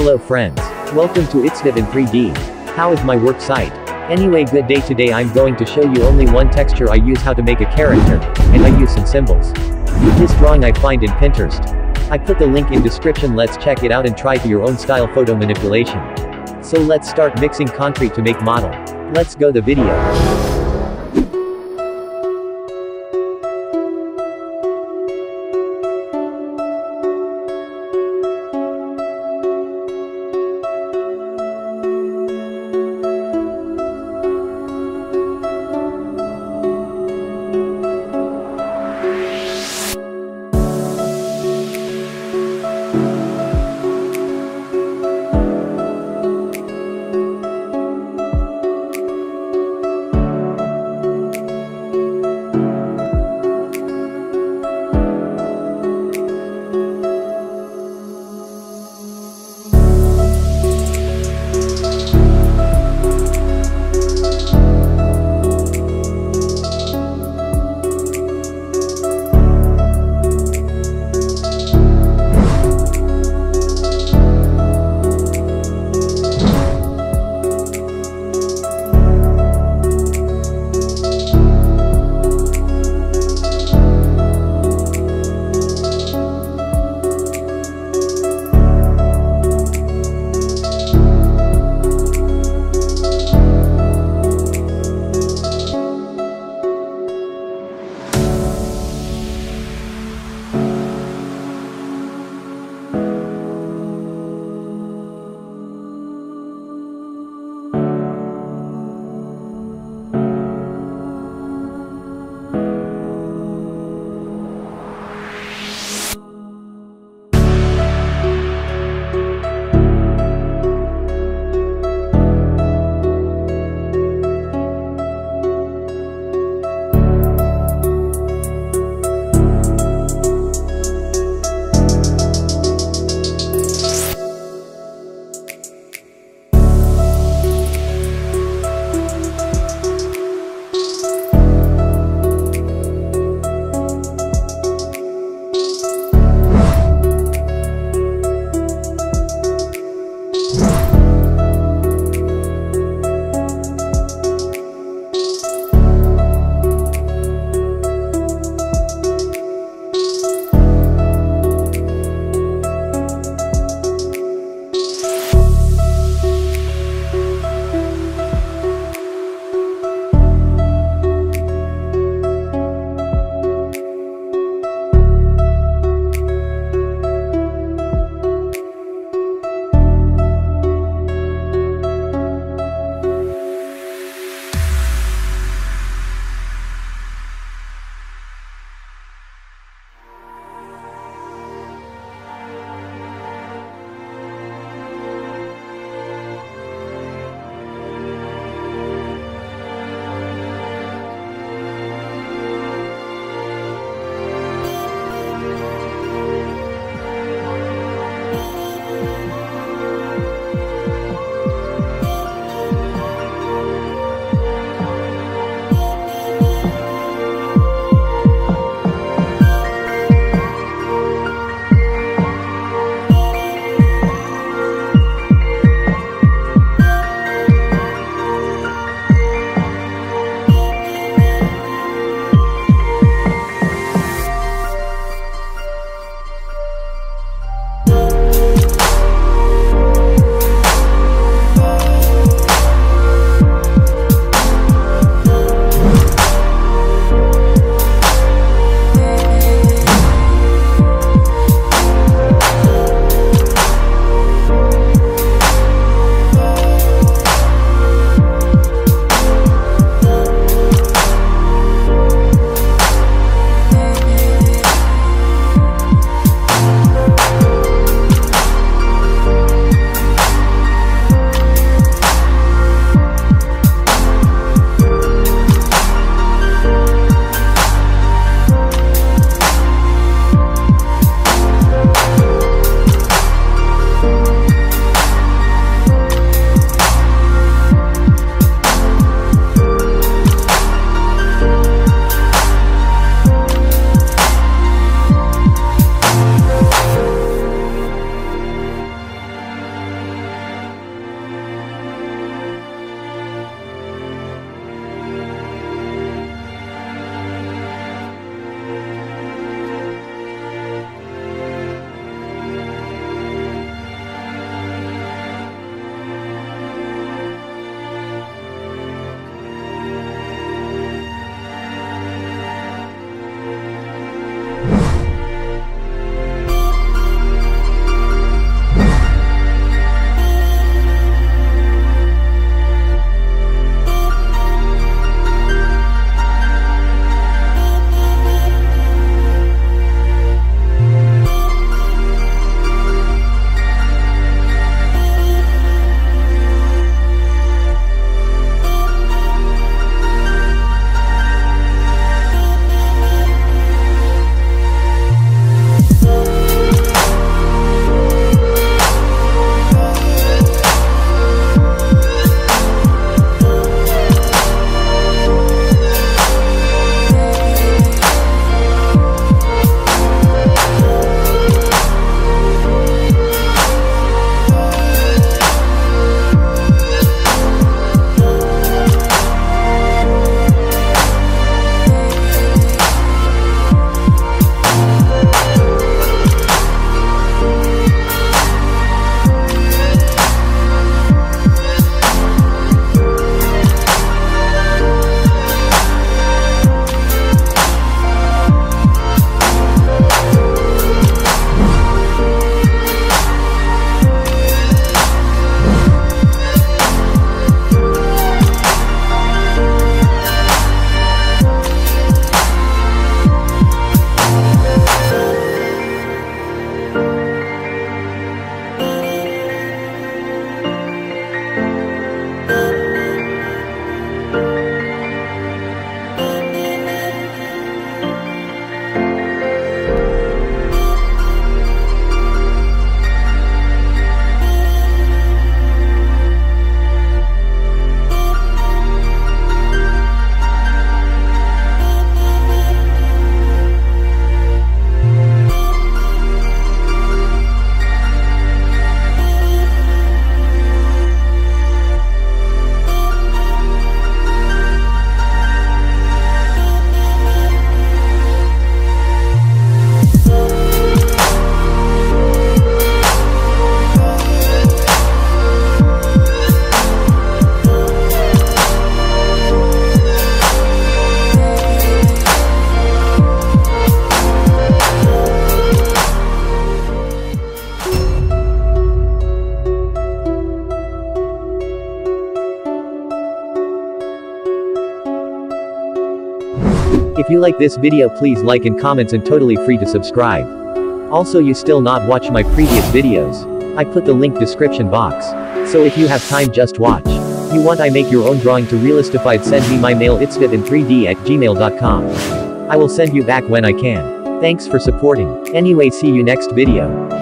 Hello friends. Welcome to Itsdev in 3D. How is my work site? Anyway, good day. Today I'm going to show you only one texture I use, how to make a character, and I use some symbols. This drawing I find in Pinterest. I put the link in description. Let's check it out and try to your own style photo manipulation. So let's start mixing concrete to make model. Let's go the video. If you like this video, please like and comments, and totally free to subscribe. Also, you still not watch my previous videos. I put the link description box. So if you have time, just watch. You want I make your own drawing to realistified, send me my mail itsvivin3d@gmail.com. I will send you back when I can. Thanks for supporting. Anyway, see you next video.